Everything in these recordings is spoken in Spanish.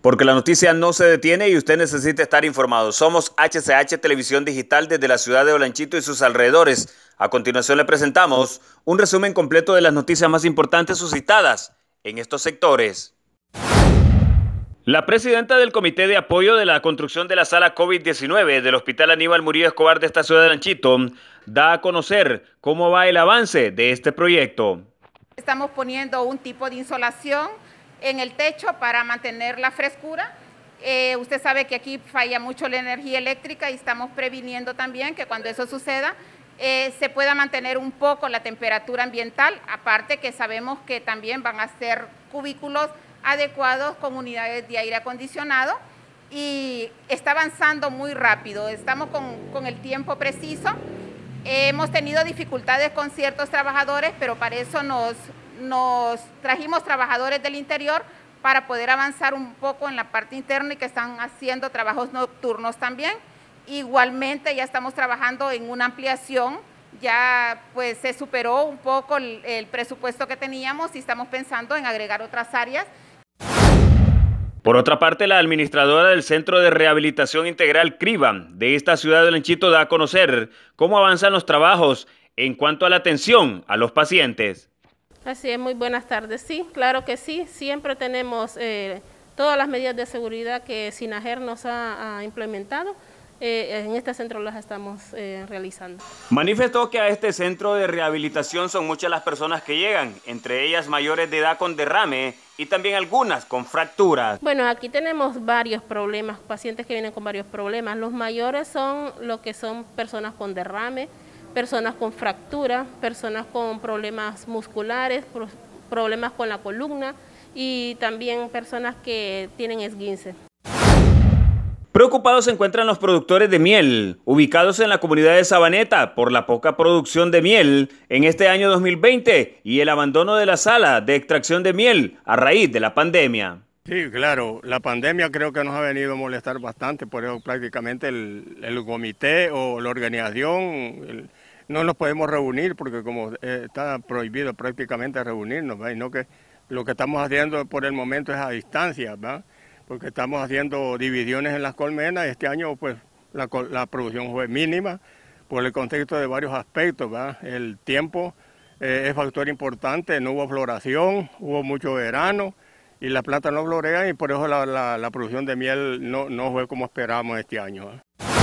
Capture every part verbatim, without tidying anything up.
Porque la noticia no se detiene y usted necesita estar informado. Somos H C H Televisión Digital desde la ciudad de Olanchito y sus alrededores. A continuación le presentamos un resumen completo de las noticias más importantes suscitadas en estos sectores. La presidenta del Comité de Apoyo de la Construcción de la Sala COVID diecinueve del Hospital Aníbal Murillo Escobar de esta ciudad de Olanchito da a conocer cómo va el avance de este proyecto. Estamos poniendo un tipo de insolación en el techo para mantener la frescura. Eh, usted sabe que aquí falla mucho la energía eléctrica y estamos previniendo también que cuando eso suceda eh, se pueda mantener un poco la temperatura ambiental, aparte que sabemos que también van a ser cubículos adecuados con unidades de aire acondicionado y está avanzando muy rápido, estamos con, con el tiempo preciso. Eh, hemos tenido dificultades con ciertos trabajadores, pero para eso nos, nos trajimos trabajadores del interior para poder avanzar un poco en la parte interna y que están haciendo trabajos nocturnos también. Igualmente ya estamos trabajando en una ampliación, ya pues se superó un poco el, el presupuesto que teníamos y estamos pensando en agregar otras áreas. Por otra parte, la administradora del Centro de Rehabilitación Integral CRIBA de esta ciudad de Olanchito da a conocer cómo avanzan los trabajos en cuanto a la atención a los pacientes. Así es, muy buenas tardes. Sí, claro que sí, siempre tenemos eh, todas las medidas de seguridad que SINAGER nos ha, ha implementado. Eh, en este centro las estamos eh, realizando. Manifestó que a este centro de rehabilitación son muchas las personas que llegan, entre ellas mayores de edad con derrame y también algunas con fracturas. Bueno, aquí tenemos varios problemas, pacientes que vienen con varios problemas. Los mayores son lo que son personas con derrame, personas con fractura, personas con problemas musculares, problemas con la columna y también personas que tienen esguince. Preocupados se encuentran los productores de miel, ubicados en la comunidad de Sabaneta, por la poca producción de miel en este año dos mil veinte y el abandono de la sala de extracción de miel a raíz de la pandemia. Sí, claro, la pandemia creo que nos ha venido a molestar bastante, por eso prácticamente el, el comité o la organización el, no nos podemos reunir porque como eh, está prohibido prácticamente reunirnos, ¿verdad? Y no que lo que estamos haciendo por el momento es a distancia, ¿verdad? Porque estamos haciendo divisiones en las colmenas. Este año pues la, la producción fue mínima por el contexto de varios aspectos, ¿verdad? El tiempo eh, es factor importante, no hubo floración, hubo mucho verano y las plantas no florean y por eso la, la, la producción de miel no, no fue como esperábamos este año, ¿verdad?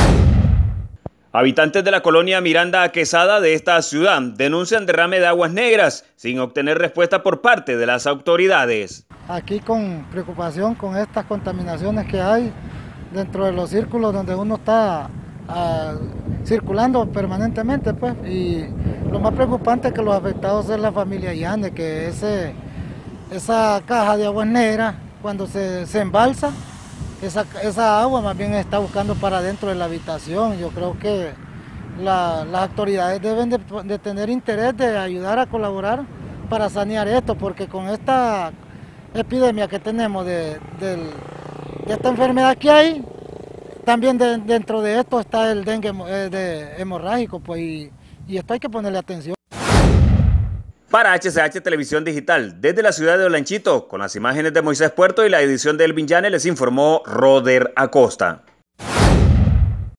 Habitantes de la colonia Miranda Quesada de esta ciudad denuncian derrame de aguas negras sin obtener respuesta por parte de las autoridades. Aquí con preocupación con estas contaminaciones que hay dentro de los círculos donde uno está uh, circulando permanentemente, pues, y lo más preocupante es que los afectados es la familia Yane, que ese, esa caja de aguas negras cuando se, se embalsa, esa, esa agua más bien está buscando para dentro de la habitación. Yo creo que la, las autoridades deben de, de tener interés de ayudar a colaborar para sanear esto, porque con esta epidemia que tenemos de, de, de esta enfermedad que hay, también de, dentro de esto está el dengue de hemorrágico, pues, y, y esto hay que ponerle atención. Para H C H Televisión Digital, desde la ciudad de Olanchito, con las imágenes de Moisés Puerto y la edición de Elvin Llane, les informó Roder Acosta.